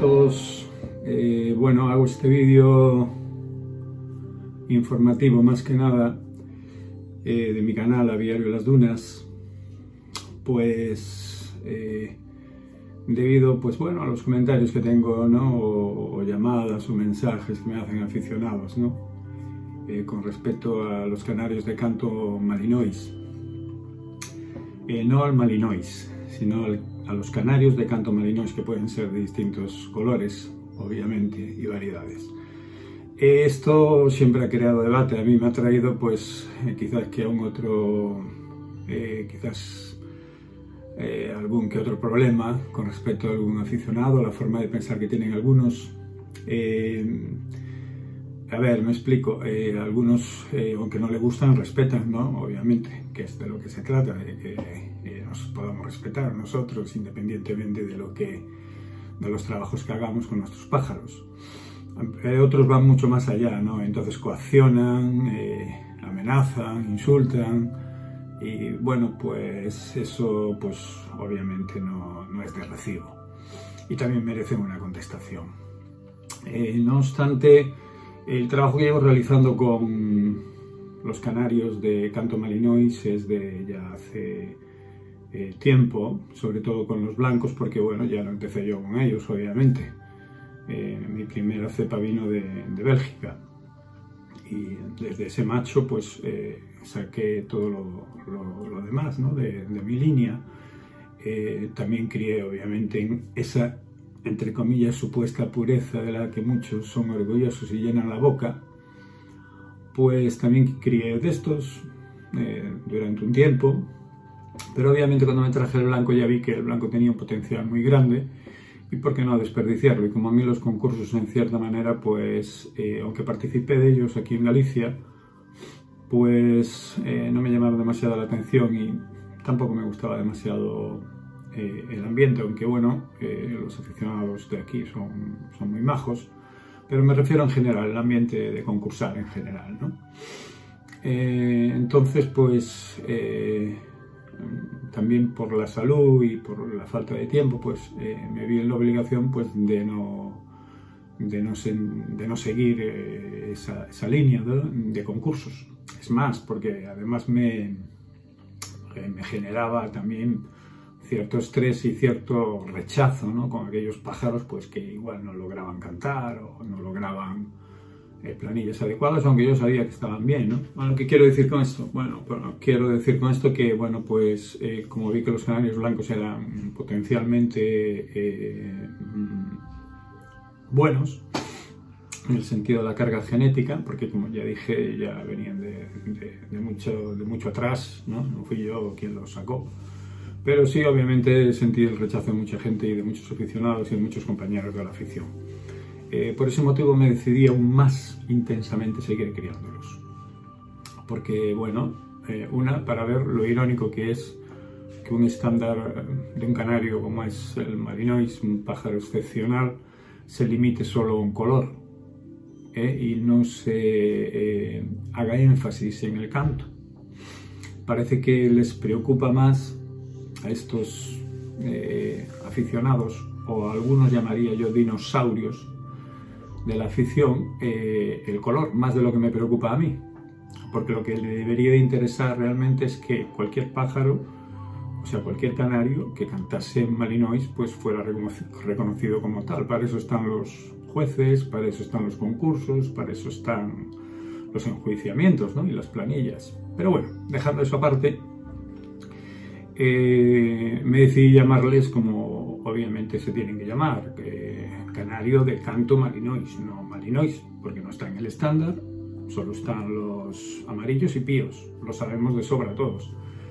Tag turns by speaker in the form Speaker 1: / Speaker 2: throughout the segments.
Speaker 1: todos. Bueno, hago este vídeo informativo más que nada de mi canal Aviario Las Dunas, pues debido bueno, a los comentarios que tengo, ¿no? o llamadas o mensajes que me hacen aficionados, ¿no? Con respecto a los canarios de canto malinois, no al malinois, sino a los canarios de canto malinois, que pueden ser de distintos colores, obviamente, y variedades. Esto siempre ha creado debate. A mí me ha traído, pues, quizás que a un otro, algún que otro problema con respecto a algún aficionado, la forma de pensar que tienen algunos. A ver, me explico. Algunos, aunque no le gustan, respetan, ¿no? Obviamente, que es de lo que se trata, de que nos podamos respetar nosotros, independientemente de los trabajos que hagamos con nuestros pájaros. Otros van mucho más allá, ¿no? Entonces coaccionan, amenazan, insultan, y bueno, pues eso, pues obviamente no es de recibo, y también merecen una contestación. No obstante, el trabajo que llevo realizando con los canarios de canto malinois es de ya hace tiempo, sobre todo con los blancos, porque bueno, ya no empecé yo con ellos, obviamente. Mi primera cepa vino de Bélgica, y desde ese macho pues saqué todo lo demás, ¿no? de mi línea. También crié, obviamente, en esa, entre comillas, supuesta pureza de la que muchos son orgullosos y llenan la boca. Pues también crié de estos durante un tiempo, pero obviamente cuando me traje el blanco ya vi que el blanco tenía un potencial muy grande, y por qué no desperdiciarlo. Y como a mí los concursos, en cierta manera, pues aunque participé de ellos aquí en Galicia, pues no me llamaron demasiado la atención, y tampoco me gustaba demasiado el ambiente, aunque bueno, los aficionados de aquí son muy majos, pero me refiero en general al ambiente de concursar en general, ¿no? Entonces, pues también por la salud y por la falta de tiempo, pues me vi en la obligación, pues, de no seguir esa línea de concursos. Es más, porque además me generaba también cierto estrés y cierto rechazo, ¿no? Con aquellos pájaros, pues, que igual no lograban cantar o no lograban planillas adecuadas, aunque yo sabía que estaban bien, ¿no? Bueno, ¿qué quiero decir con esto? Bueno, quiero decir con esto que, bueno, pues como vi que los canarios blancos eran potencialmente buenos, en el sentido de la carga genética, porque como ya dije, ya venían de mucho atrás, ¿no? No fui yo quien los sacó. Pero sí, obviamente, sentí el rechazo de mucha gente y de muchos aficionados y de muchos compañeros de la afición. Por ese motivo me decidí aún más intensamente seguir criándolos. Porque, bueno, para ver lo irónico que es que un estándar de un canario como es el malinois, un pájaro excepcional, se limite solo a un color, y no se haga énfasis en el canto. Parece que les preocupa más a estos aficionados, o algunos llamaría yo dinosaurios de la afición, el color, más de lo que me preocupa a mí, porque lo que le debería de interesar realmente es que cualquier pájaro, o sea, cualquier canario que cantase en malinois, pues fuera reconocido como tal. Para eso están los jueces, para eso están los concursos, para eso están los enjuiciamientos, ¿no? Y las planillas. Pero bueno, dejando eso aparte, me decidí llamarles como obviamente se tienen que llamar, canario de canto malinois, no malinois, porque no está en el estándar, solo están los amarillos y píos, lo sabemos de sobra todos.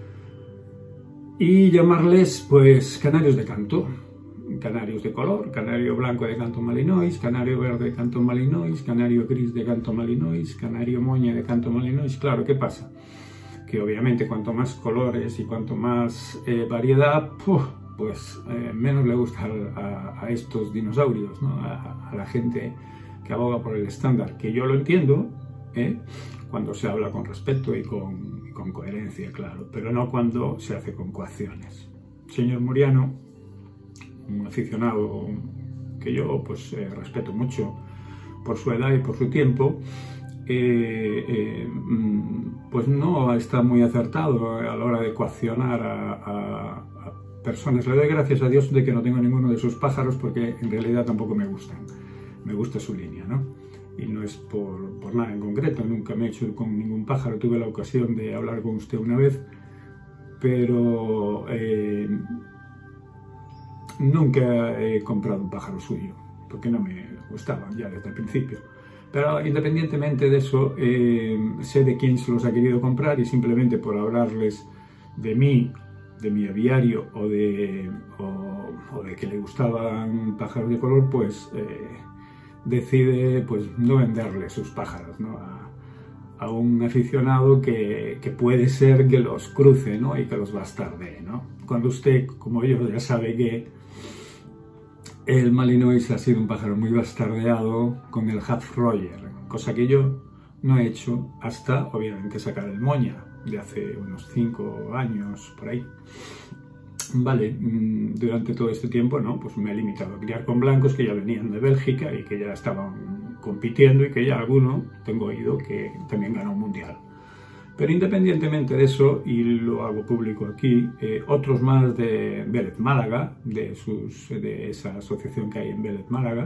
Speaker 1: Y llamarles, pues, canarios de canto, canarios de color, canario blanco de canto malinois, canario verde de canto malinois, canario gris de canto malinois, canario moña de canto malinois. Claro, ¿qué pasa? Que obviamente cuanto más colores y cuanto más variedad, pues menos le gusta a estos dinosaurios, ¿no? A la gente que aboga por el estándar, que yo lo entiendo, cuando se habla con respeto y con coherencia, claro, pero no cuando se hace con coacciones. Señor Muriano, un aficionado que yo pues respeto mucho por su edad y por su tiempo, pues no está muy acertado a la hora de coaccionar a personas. Le doy gracias a Dios de que no tengo ninguno de sus pájaros, porque en realidad tampoco me gustan. Me gusta su línea, ¿no? Y no es por nada en concreto, nunca me he hecho con ningún pájaro. Tuve la ocasión de hablar con usted una vez, pero nunca he comprado un pájaro suyo, porque no me gustaban ya desde el principio. Pero independientemente de eso, sé de quién se los ha querido comprar, y simplemente por hablarles de mí, de mi aviario o de que le gustaban pájaros de color, pues decide pues no venderle sus pájaros, ¿no? a un aficionado que puede ser que los cruce, ¿no? Y que los bastardee, ¿no? Cuando usted, como yo, ya sabe que el Malinois ha sido un pájaro muy bastardeado con el Hath-Royer, cosa que yo no he hecho hasta, obviamente, sacar el Moña, de hace unos 5 años, por ahí. Vale, durante todo este tiempo, ¿no? Pues me he limitado a criar con blancos que ya venían de Bélgica y que ya estaban compitiendo, y que ya alguno, tengo oído, que también ganó un mundial. Pero independientemente de eso, y lo hago público aquí, otros más de Vélez Málaga, de esa asociación que hay en Vélez Málaga,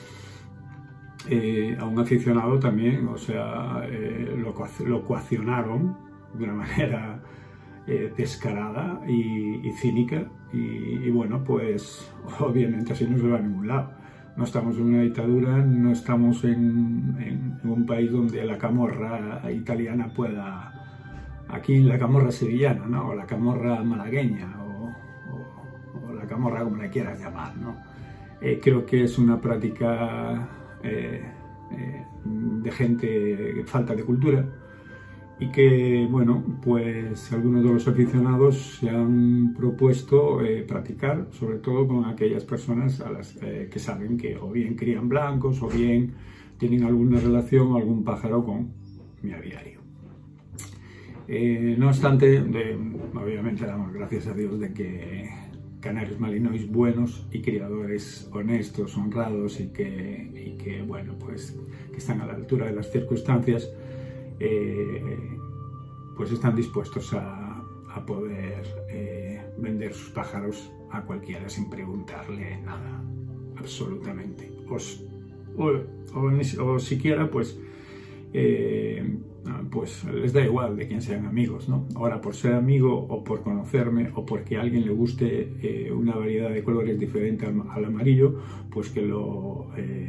Speaker 1: a un aficionado también, o sea, lo coaccionaron de una manera descarada y cínica, y bueno, pues obviamente así no se va a ningún lado. No estamos en una dictadura, no estamos en un país donde la camorra italiana pueda... Aquí la camorra sevillana, ¿no? O la camorra malagueña, o la camorra como la quieras llamar, ¿no? Creo que es una práctica de gente falta de cultura, y que, bueno, pues algunos de los aficionados se han propuesto practicar, sobre todo con aquellas personas a las que saben que o bien crían blancos o bien tienen alguna relación o algún pájaro con mi aviario. No obstante, obviamente damos gracias a Dios de que canarios malinois buenos y criadores honestos, honrados y que bueno, pues que están a la altura de las circunstancias, pues están dispuestos a poder vender sus pájaros a cualquiera sin preguntarle nada, absolutamente. O siquiera, pues les da igual de quién sean amigos, ¿no? Ahora, por ser amigo o por conocerme o porque a alguien le guste una variedad de colores diferente al amarillo, pues que lo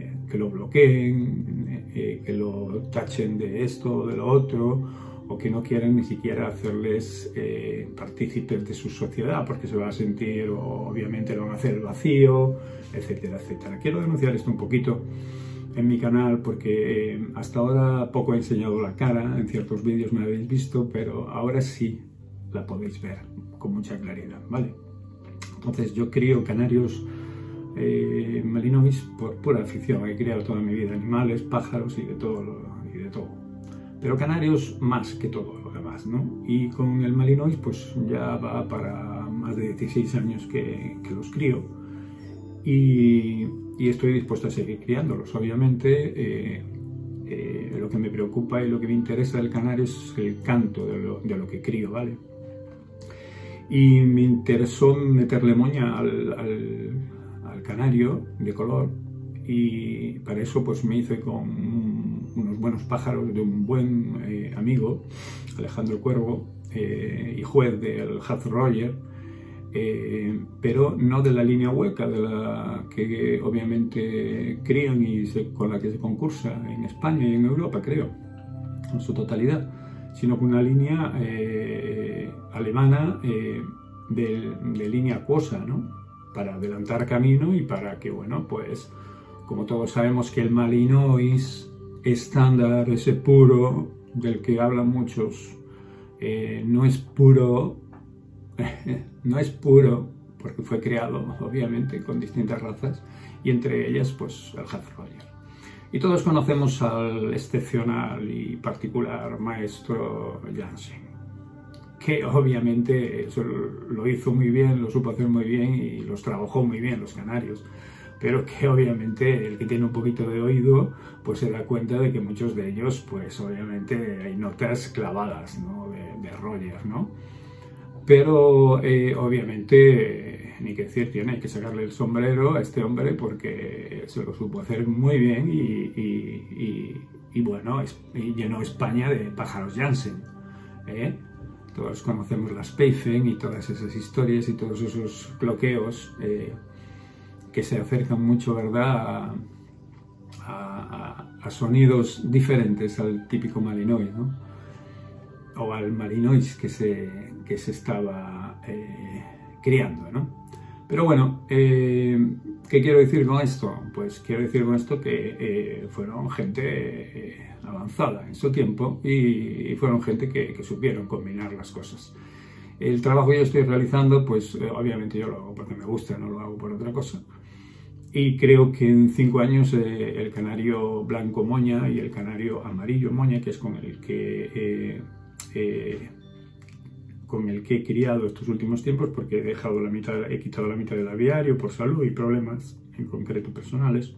Speaker 1: bloqueen, que lo tachen de esto o de lo otro, o que no quieran ni siquiera hacerles partícipes de su sociedad, porque se va a sentir, o obviamente lo van a hacer el vacío, etcétera, etcétera. Quiero denunciar esto un poquito en mi canal, porque hasta ahora poco he enseñado la cara, en ciertos vídeos me habéis visto, pero ahora sí la podéis ver con mucha claridad, ¿vale? Entonces, yo crío canarios malinois por pura afición. He criado toda mi vida animales, pájaros y de todo, pero canarios más que todo lo demás, ¿no? Y con el malinois pues ya va para más de 16 años que los crío, y estoy dispuesto a seguir criándolos. Obviamente lo que me preocupa y lo que me interesa del canario es el canto de lo que crío, ¿vale? Y me interesó meterle moña al canario de color, y para eso pues me hice con unos buenos pájaros de un buen amigo, Alejandro Cuervo, y juez del Hath-Royer, pero no de la línea hueca, de la que obviamente crían y con la que se concursa en España y en Europa, creo, en su totalidad, sino con una línea alemana de línea acuosa, ¿no? Para adelantar camino y para que, bueno, pues como todos sabemos que el malinois estándar, ese puro del que hablan muchos, no es puro, no es puro porque fue creado obviamente con distintas razas, y entre ellas pues el Hath-Royer. Y todos conocemos al excepcional y particular maestro Jansen, que obviamente eso lo hizo muy bien, lo supo hacer muy bien y los trabajó muy bien los canarios. pero que obviamente el que tiene un poquito de oído pues se da cuenta de que muchos de ellos pues obviamente hay notas clavadas, ¿no? de Roger, ¿no? Pero obviamente, ni que decir tiene, hay que sacarle el sombrero a este hombre porque se lo supo hacer muy bien y bueno, llenó España de pájaros Jansen, ¿eh? Todos conocemos las Peifen y todas esas historias y todos esos bloqueos que se acercan mucho, ¿verdad?, a sonidos diferentes al típico Malinois, ¿no? O al Malinois que se estaba criando, ¿no? Pero bueno, ¿qué quiero decir con esto? Pues quiero decir con esto que fueron gente avanzada en su tiempo y fueron gente que supieron combinar las cosas. El trabajo que yo estoy realizando, pues obviamente yo lo hago porque me gusta, no lo hago por otra cosa. Y creo que en 5 años el canario blanco moña y el canario amarillo moña, que es con el que he criado estos últimos tiempos, porque he quitado la mitad del aviario por salud y problemas en concreto personales,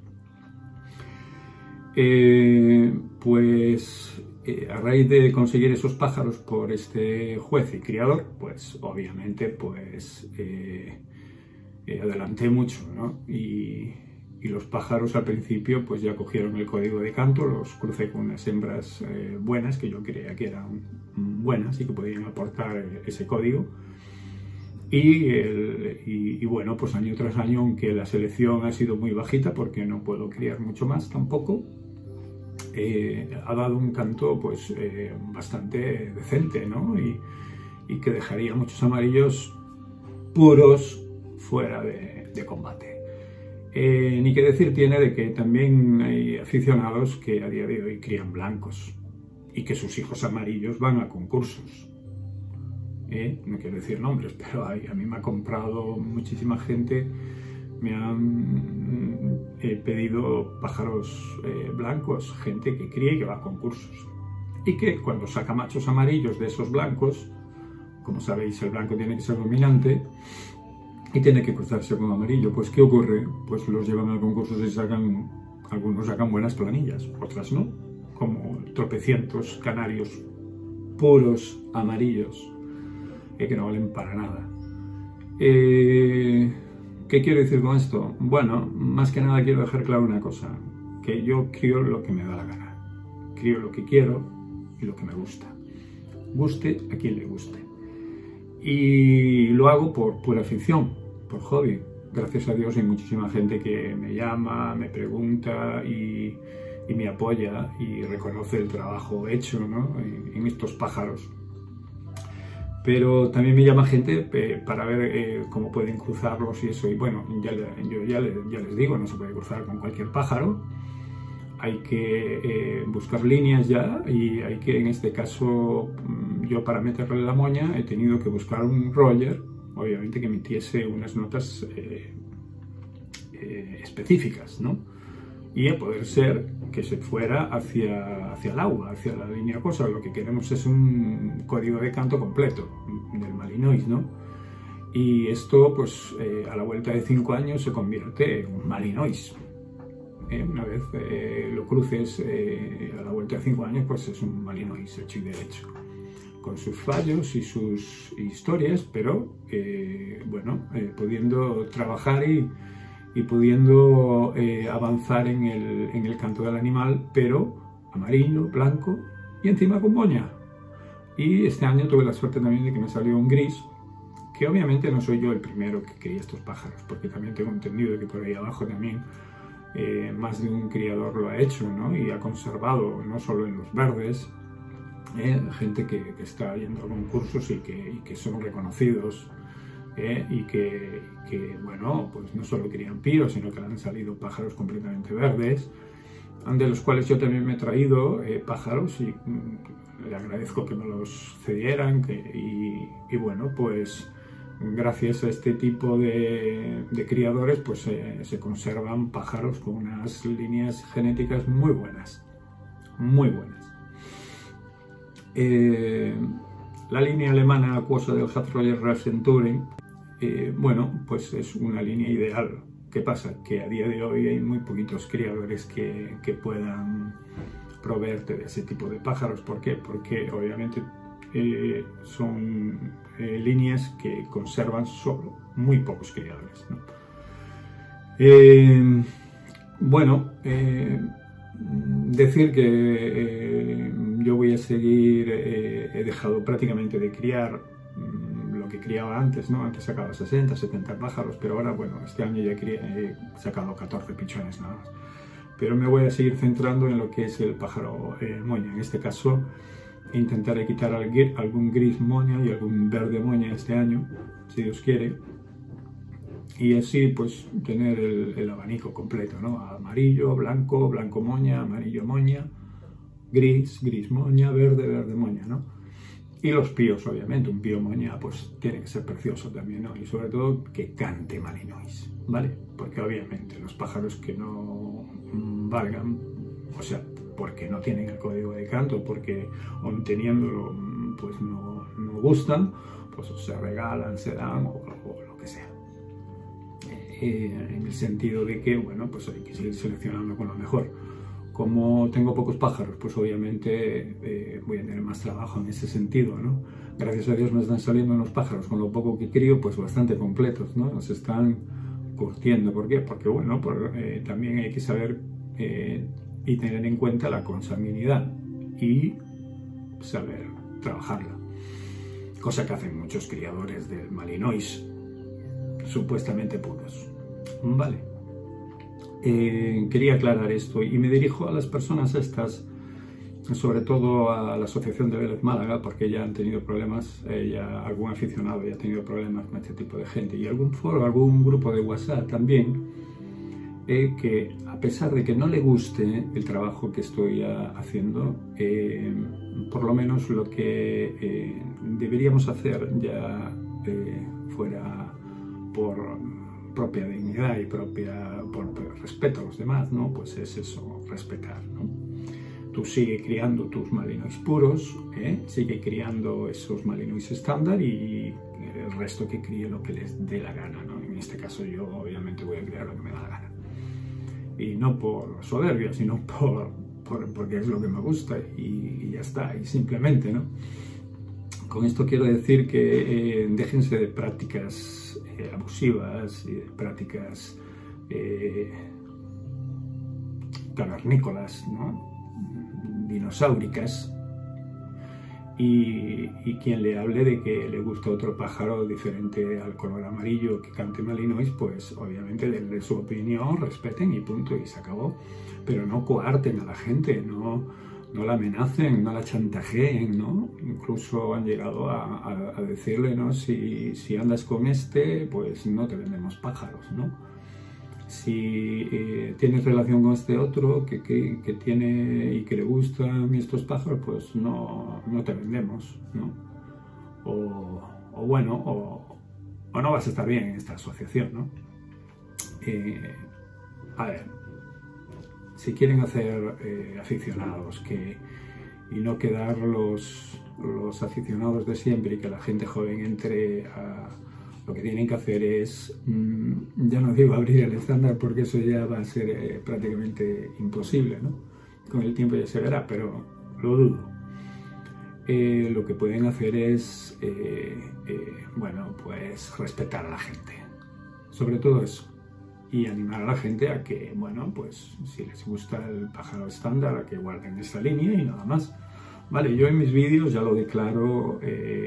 Speaker 1: a raíz de conseguir esos pájaros por este juez y criador, pues obviamente pues adelanté mucho, ¿no? Y los pájaros al principio pues ya cogieron el código de canto, los crucé con unas hembras buenas que yo creía que eran buenas y que podían aportar ese código. Y bueno, pues año tras año, aunque la selección ha sido muy bajita porque no puedo criar mucho más tampoco, ha dado un canto pues bastante decente, ¿no? Y que dejaría muchos amarillos puros fuera de combate. Ni que decir tiene de que también hay aficionados que a día de hoy crían blancos y que sus hijos amarillos van a concursos. No quiero decir nombres, pero a mí me ha comprado muchísima gente, me han pedido pájaros blancos, gente que cría y que va a concursos. Y que cuando saca machos amarillos de esos blancos, como sabéis, el blanco tiene que ser dominante, y tiene que cruzarse con amarillo. Pues ¿qué ocurre? Pues los llevan al concurso y algunos sacan buenas planillas, otras no, como tropecientos canarios puros amarillos que no valen para nada. ¿Qué quiero decir con esto? Bueno, más que nada quiero dejar claro una cosa, que yo crío lo que me da la gana, crío lo que quiero y lo que me gusta, guste a quien le guste. Y lo hago por pura afición, por hobby. Gracias a Dios hay muchísima gente que me llama, me pregunta y me apoya y reconoce el trabajo hecho, ¿no?, en estos pájaros. Pero también me llama gente para ver cómo pueden cruzarlos y eso. Y bueno, yo ya les digo, no se puede cruzar con cualquier pájaro. Hay que buscar líneas ya y hay que, en este caso, yo para meterle la moña he tenido que buscar un Roger, obviamente que emitiese unas notas específicas, ¿no? Y a poder ser que se fuera hacia el agua, hacia la línea cosa. Lo que queremos es un código de canto completo del Malinois, ¿no? Y esto, pues, a la vuelta de 5 años se convierte en un Malinois. Una vez lo cruces a la vuelta de 5 años, pues es un Malinois hecho y derecho, con sus fallos y sus historias, pero bueno, pudiendo trabajar y pudiendo avanzar en el canto del animal, pero amarillo, blanco y encima con moña. Y este año tuve la suerte también de que me salió un gris, que obviamente no soy yo el primero que cría estos pájaros, porque también tengo entendido que por ahí abajo también más de un criador lo ha hecho, ¿no? Y ha conservado, no solo en los verdes, gente que está yendo a concursos y que son reconocidos, y que, bueno, pues no solo crían píos, sino que han salido pájaros completamente verdes, de los cuales yo también me he traído pájaros y le agradezco que me los cedieran, y bueno, pues gracias a este tipo de criadores pues se conservan pájaros con unas líneas genéticas muy buenas, muy buenas. La línea alemana acuosa del Hafroger Rasenturen, bueno, pues es una línea ideal, ¿Qué pasa? Que a día de hoy hay muy poquitos criadores que puedan proveerte de ese tipo de pájaros. ¿Por qué? Porque obviamente son líneas que conservan solo muy pocos criadores, ¿no? Bueno, decir que yo voy a seguir, he dejado prácticamente de criar lo que criaba antes, ¿no? Antes sacaba 60, 70 pájaros, pero ahora, bueno, este año ya he sacado 14 pichones nada más. Pero me voy a seguir centrando en lo que es el pájaro moña. En este caso, intentaré quitar algún gris moña y algún verde moña este año, si Dios quiere. Y así, pues, tener el abanico completo, ¿no? Amarillo, blanco, blanco moña, amarillo moña, gris, gris moña, verde, verde moña, ¿no? Y los píos, obviamente, un pío moña, pues, tiene que ser precioso también, ¿no? Y sobre todo, que cante malinois, ¿vale? Porque obviamente los pájaros que no valgan, o sea, porque no tienen el código de canto, porque aun teniéndolo, pues, no gustan, pues se regalan, se dan o lo que sea. En el sentido de que, bueno, pues hay que seguir seleccionando con lo mejor. Como tengo pocos pájaros, pues obviamente voy a tener más trabajo en ese sentido, ¿no? Gracias a Dios me están saliendo unos pájaros con lo poco que crío, pues bastante completos, ¿no? Nos están curtiendo. ¿Por qué? Porque, bueno, también hay que saber y tener en cuenta la consanguinidad y saber trabajarla. Cosa que hacen muchos criadores del malinois, supuestamente puros. Vale. Quería aclarar esto y me dirijo a las personas estas, sobre todo a la Asociación de Vélez Málaga, porque ya han tenido problemas, algún aficionado ya ha tenido problemas con este tipo de gente, y algún foro, algún grupo de WhatsApp también, que a pesar de que no le guste el trabajo que estoy haciendo, por lo menos lo que deberíamos hacer ya fuera por propia dignidad y por respeto a los demás, ¿no? Pues es eso, respetar, ¿no? Tú sigue criando tus malinois puros, sigue criando esos malinois estándar y el resto que críe lo que les dé la gana, ¿no? En este caso yo obviamente voy a criar lo que me da la gana. Y no por soberbia, sino porque es lo que me gusta y ya está, y simplemente, ¿no? Con esto quiero decir que déjense de prácticas abusivas y de prácticas cavernícolas, ¿no? Dinosauricas, y quien le hable de que le gusta otro pájaro diferente al color amarillo que cante malinois, pues obviamente denle su opinión, respeten y punto, y se acabó. Pero no coarten a la gente, no la amenacen, no la chantajeen, ¿no? Incluso han llegado a decirle, ¿no? Si andas con este, pues no te vendemos pájaros, ¿no? Si tienes relación con este otro que tiene y que le gustan estos pájaros, pues no te vendemos, ¿no? O no vas a estar bien en esta asociación, ¿no? A ver, si quieren hacer aficionados y no quedar los aficionados de siempre y que la gente joven entre a... Lo que tienen que hacer es, ya no digo abrir el estándar porque eso ya va a ser prácticamente imposible, ¿no? Con el tiempo ya se verá, pero lo dudo. Lo que pueden hacer es, bueno, pues respetar a la gente. Sobre todo eso. Y animar a la gente a que, bueno, pues si les gusta el pájaro estándar, a que guarden esta línea y nada más. Vale, yo en mis vídeos ya lo declaro...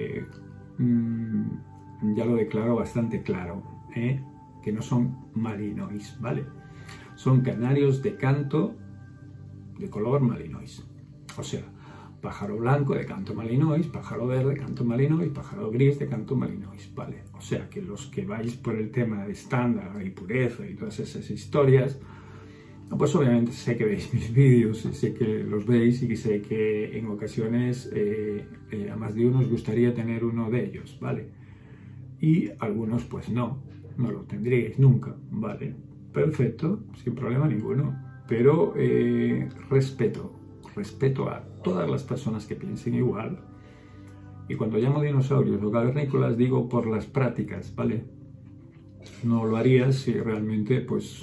Speaker 1: ya lo declaro bastante claro, que no son malinois, ¿vale? Son canarios de canto de color malinois. O sea, pájaro blanco de canto malinois, pájaro verde de canto malinois, pájaro gris de canto malinois, ¿vale? O sea, que los que vais por el tema de estándar y pureza y todas esas historias, pues obviamente sé que veis mis vídeos, sé que los veis y sé que en ocasiones a más de uno os gustaría tener uno de ellos, ¿vale? Y algunos pues no lo tendríais nunca, ¿vale? Perfecto, sin problema ninguno, pero respeto a todas las personas que piensen igual. Y cuando llamo dinosaurios o cavernícolas digo por las prácticas, ¿vale? no lo haría si realmente pues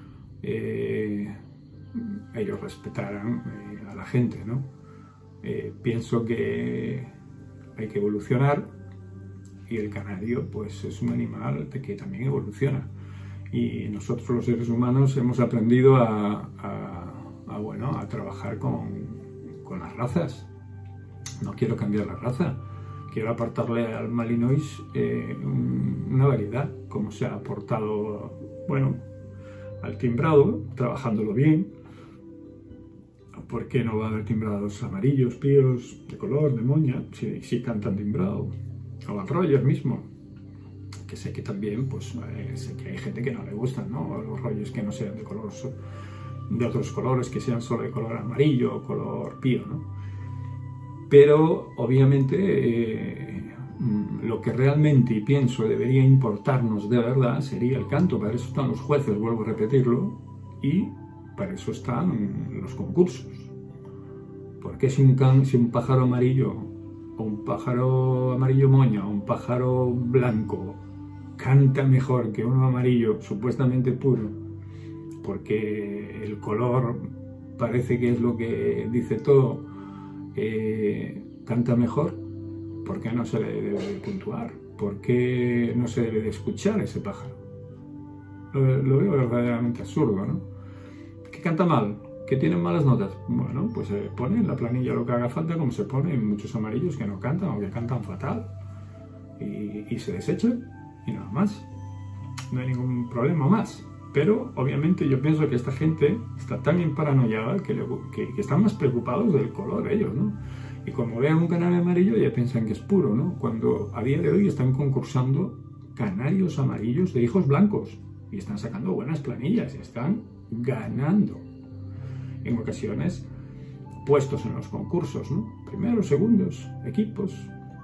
Speaker 1: ellos respetaran a la gente, ¿no? Pienso que hay que evolucionar, y el canario pues es un animal que también evoluciona, y nosotros los seres humanos hemos aprendido a trabajar con las razas. No quiero cambiar la raza, quiero aportarle al Malinois una variedad, como se ha aportado, bueno, al timbrado, trabajándolo bien. ¿Por qué no va a haber timbrados amarillos, píos, de color, de moña, si cantan timbrado? O al Roger mismo, que sé que también, pues sé que hay gente que no le gustan, ¿no? Los Rogers que no sean de color, de otros colores, que sean solo de color amarillo o color pío, ¿no? Pero obviamente lo que realmente, y pienso, debería importarnos de verdad sería el canto. Para eso están los jueces, vuelvo a repetirlo, y para eso están los concursos. Porque si un pájaro amarillo, o un pájaro amarillo moña, o un pájaro blanco canta mejor que uno amarillo supuestamente puro, porque el color parece que es lo que dice todo, canta mejor, ¿por qué no se le debe de puntuar? ¿Por qué no se debe de escuchar a ese pájaro? Lo veo verdaderamente absurdo, ¿no? ¿Que canta mal? ¿Que tienen malas notas? Bueno, pues se pone en la planilla lo que haga falta, como se pone en muchos amarillos que no cantan o que cantan fatal, y se desechan, y nada más. No hay ningún problema más. Pero obviamente yo pienso que esta gente está tan emparanoiada que están más preocupados del color ellos, ¿no? Y como vean un canario amarillo ya piensan que es puro, ¿no? Cuando a día de hoy están concursando canarios amarillos de hijos blancos y están sacando buenas planillas y están ganando en ocasiones puestos en los concursos, ¿no? Primeros, segundos, equipos.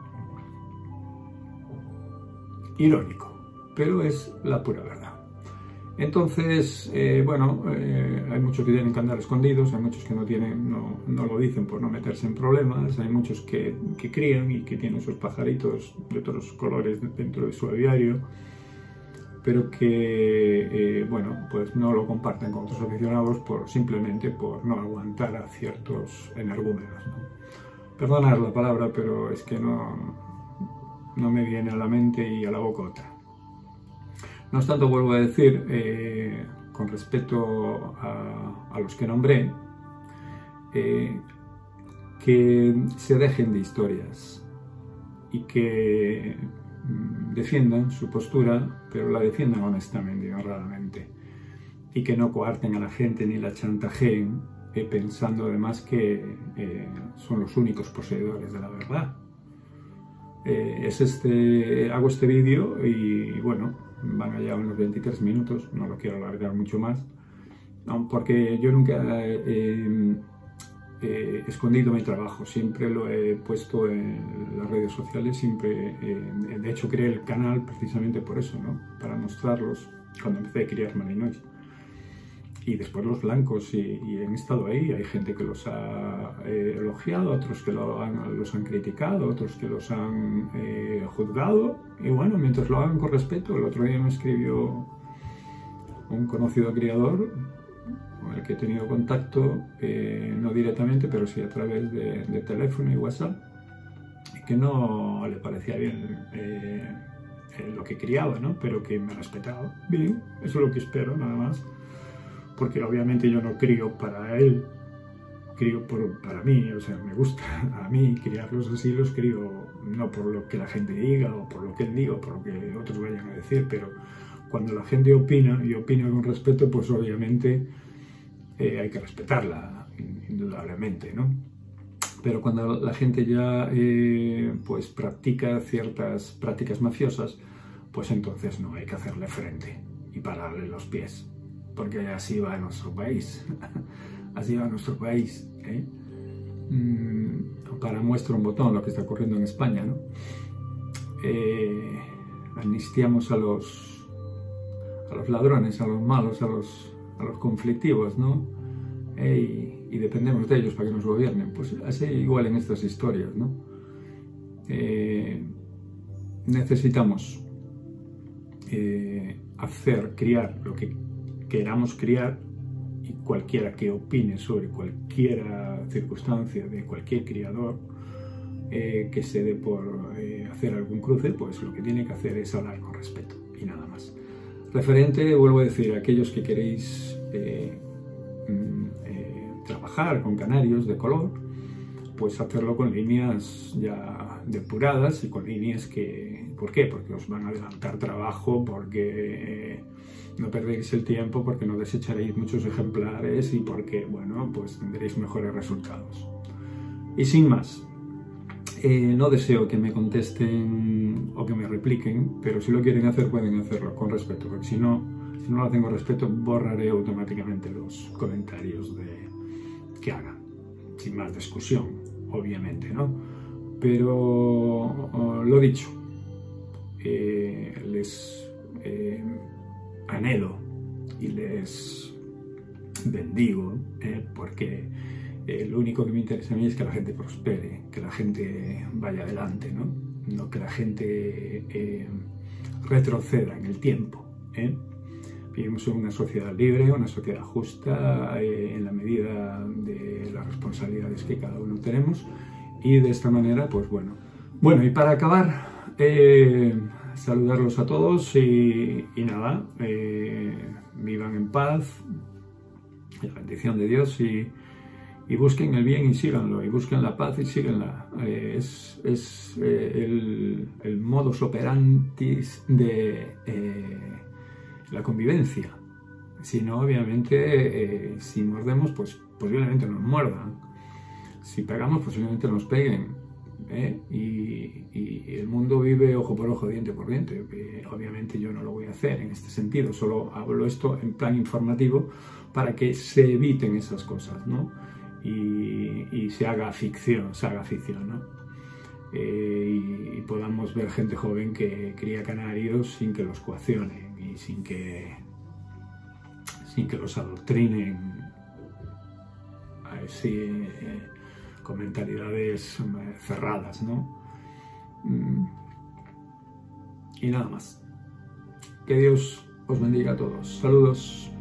Speaker 1: Irónico, pero es la pura verdad. Entonces, hay muchos que tienen que andar escondidos, hay muchos que no lo dicen por no meterse en problemas, hay muchos que crían y que tienen sus pajaritos de otros colores dentro de su aviario, pero que, pues no lo comparten con otros aficionados simplemente por no aguantar a ciertos energúmenos, ¿no? Perdonad la palabra, pero es que no me viene a la mente y a la boca otra. No obstante, vuelvo a decir, con respecto a los que nombré, que se dejen de historias y que defiendan su postura, pero la defiendan honestamente y honradamente, y que no coarten a la gente ni la chantajeen, pensando además que son los únicos poseedores de la verdad. Hago este vídeo y bueno, van allá unos 23 minutos, no lo quiero alargar mucho más, porque yo nunca he escondido mi trabajo, siempre lo he puesto en las redes sociales, siempre, de hecho creé el canal precisamente por eso, ¿no? Para mostrarlos cuando empecé a criar Malinois. Y después los blancos, y han estado ahí. Hay gente que los ha elogiado, otros que los han criticado, otros que los han juzgado. Y bueno, mientras lo hagan con respeto. El otro día me escribió un conocido criador con el que he tenido contacto, no directamente, pero sí a través de teléfono y WhatsApp, y que no le parecía bien lo que criaba, ¿no? Pero que me respetaba. Bien, eso es lo que espero, nada más. Porque obviamente yo no crío para él, crío para mí, o sea, me gusta a mí criarlos así, los crío no por lo que la gente diga o por lo que él diga o por lo que otros vayan a decir, pero cuando la gente opina y opina con respeto, pues obviamente hay que respetarla, indudablemente, ¿no? Pero cuando la gente ya pues practica ciertas prácticas mafiosas, pues entonces no hay que hacerle frente y pararle los pies. Porque así va nuestro país, así va nuestro país, ¿eh? Para muestra un botón lo que está ocurriendo en España, ¿no? Amnistiamos a los ladrones, a los malos, a los conflictivos, ¿no? Y dependemos de ellos para que nos gobiernen. Pues así igual en estas historias, ¿no? Necesitamos criar lo que queramos criar, y cualquiera que opine sobre cualquier circunstancia de cualquier criador que se dé por hacer algún cruce, pues lo que tiene que hacer es hablar con respeto y nada más. Referente, vuelvo a decir, a aquellos que queréis trabajar con canarios de color, pues hacerlo con líneas ya depuradas y con líneas que... ¿Por qué? Porque os van a adelantar trabajo, porque no perdéis el tiempo, porque no desecharéis muchos ejemplares y porque, bueno, pues tendréis mejores resultados. Y sin más, no deseo que me contesten o que me repliquen, pero si lo quieren hacer pueden hacerlo con respeto, porque si no lo hacen con respeto, borraré automáticamente los comentarios que hagan, sin más discusión, obviamente, ¿no? Pero lo dicho, les anhelo y les bendigo, porque lo único que me interesa a mí es que la gente prospere, que la gente vaya adelante, ¿no? No que la gente retroceda en el tiempo, ¿eh? Vivimos en una sociedad libre, una sociedad justa, en la medida de las responsabilidades que cada uno tenemos, y de esta manera, pues bueno. Bueno, y para acabar, saludarlos a todos y nada, vivan en paz, la bendición de Dios, y busquen el bien y síganlo, y busquen la paz y síganla. Es el modus operandi de la convivencia. Si no, obviamente, si mordemos, pues posiblemente nos muerdan. Si pegamos, posiblemente nos peguen. Y el mundo vive ojo por ojo, diente por diente. Obviamente yo no lo voy a hacer en este sentido, solo hablo esto en plan informativo para que se eviten esas cosas, ¿no? Y se haga ficción, ¿no? Y podamos ver gente joven que cría canarios sin que los coaccionen y sin que los adoctrinen así, con mentalidades cerradas, ¿no? Y nada más. Que Dios os bendiga a todos. Saludos.